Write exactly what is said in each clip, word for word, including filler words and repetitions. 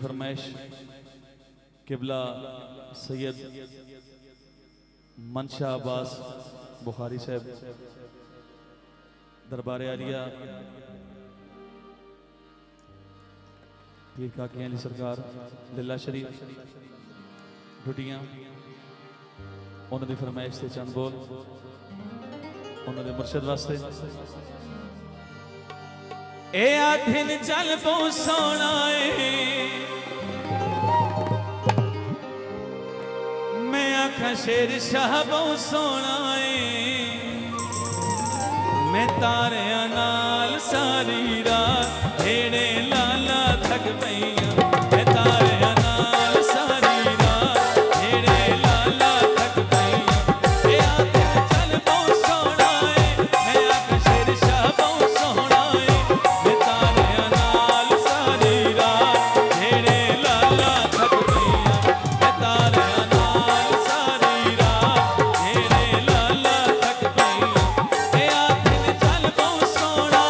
फरमाइश किबला सैयद मनशा अब्बास बुखारी साहब दरबार आलिया पीर काकी अली सरकार लीला शरीफ ढुडियां उन्होंने फरमाइश से चंद बोल उन्होंने मुर्शद वास्ते ए आधिन चल पो सोना मैं आखा शेर शाह बहु सोना मैं तारे नाल सारी रात हेड़े लाला थक पईया मैं तारे नाल सारी रात हेड़े लाला थक पईया ए आधिन चल पो सोना मैं आखा शेर शाह बहु सोना मैं तारे नाल सारी रात हेड़े लाला थक पईया मैं तारे नाल सारी रात हेड़े लाला थक पईया ए आधिन चल पो सोना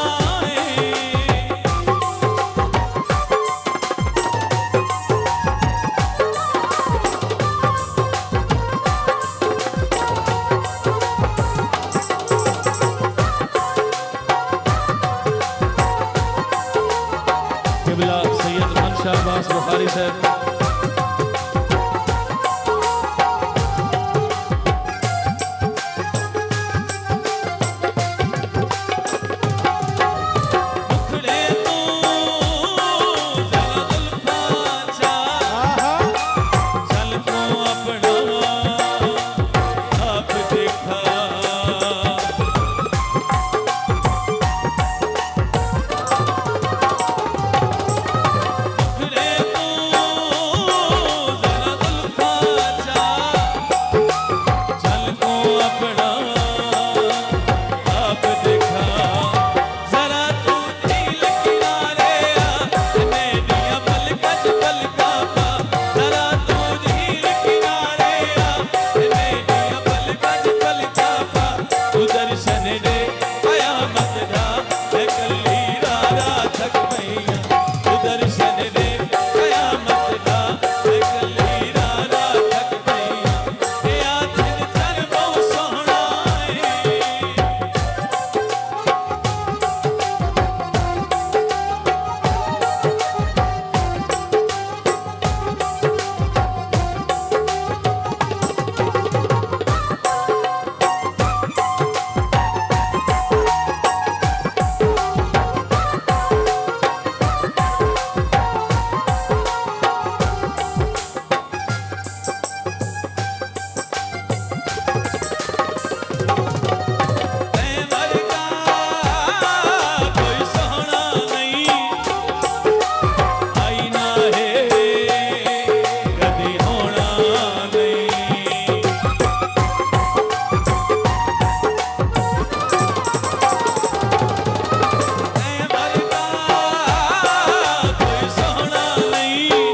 किबला सैयद मनशा अब्बास बुखारी साहब मुखड़े तू जरा जुल्फा चा चल तू अपना आप देखा मुखड़े तू जरा जुल्फा चा चल तू अपना आप देखा जरा तू झील किनारे आ मेरिया पलका च पलका पा जरा तू झील किनारे आ मेरिया पलका च पलका पा तू दर्शन दे कयामत दा मैं कल्ली रारा थक पईया तू दर्शन दे कयामत दा मैं कल्ली रारा थक पईया ए आधिन चल बहु सोहना मैं वर्गा कोई सोहना नहीं आईना है कदी होना नहीं मैं वर्गा कोई सोहना नहीं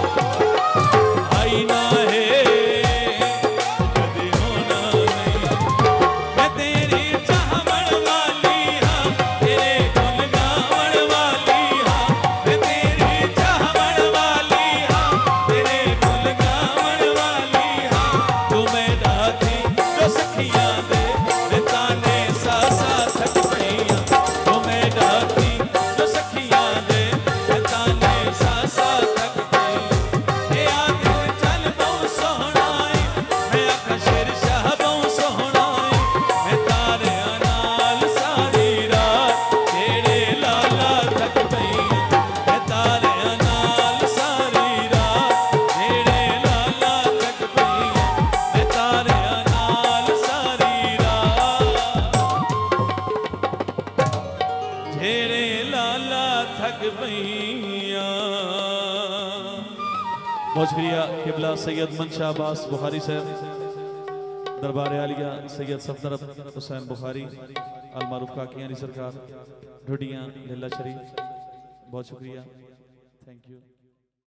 आईना है कदी होना नहीं मैं तेरी चाहवण वाली हाँ तेरे गुण गावण वाली हाँ मैं तेरी चाहवण वाली हाँ तेरे गुण गावण वाली हाँ तू मेरा थी जो सखियां दे मैं ताने सा सा थक पईया तू मेरा थी जो सखियां दे मैं ताने सा सा थक पईया ए आधिन चल बहु सोहना मैं आखा शेर शाह बहु सोहना मैं तारे नाल सारी रात तेरे लाला थक पईया मैं तारे नाल सारी रात तेरे लाला थक पईया मैं तारे नाल सारी रात तेरे लाला थक पईया। बहुत शुक्रिया किबला सैयद मनशा अब्बास बुखारी साहब दरबार आलिया सैयद सफदर हुसैन बुखारी अल मारूफ काकी अली सरकार ढुडियां लीला शरीफ बहुत शुक्रिया थैंक यू।